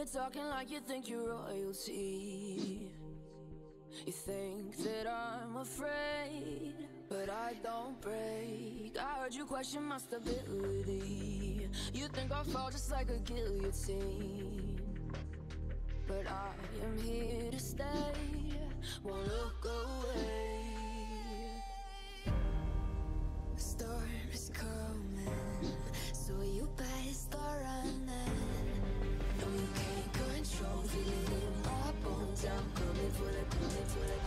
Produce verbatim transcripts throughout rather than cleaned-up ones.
talking like you think you're royalty. You think that I'm afraid, but I don't break. I heard you question my stability. You think I'll fall just like a guillotine, but I am here to stay, won't look away. The storm is coming, so you better start running. No, you can't control, feel it in my bones. I'm coming for the, coming for the.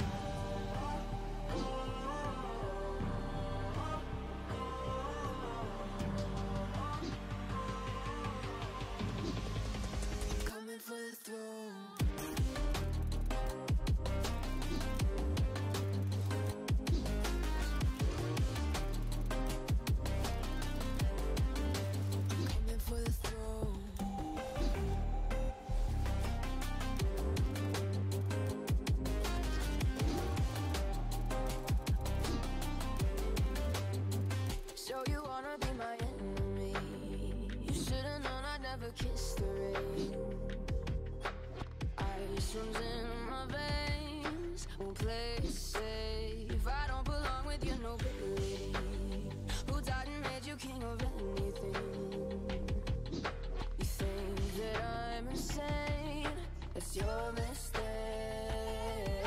Coming for the throne. Coming for the throne. So you wanna be my enemy? You should've known I'd never kiss the rain. Ice runs in my veins, won't play it safe. I don't belong with your nobility. Who died and made you king of anything? You think that I'm insane? That's your mistake.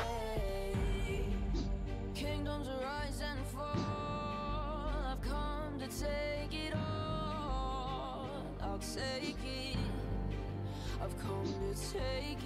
Kingdoms rise and fall, I've come to take it all. I'll take it, I've come to take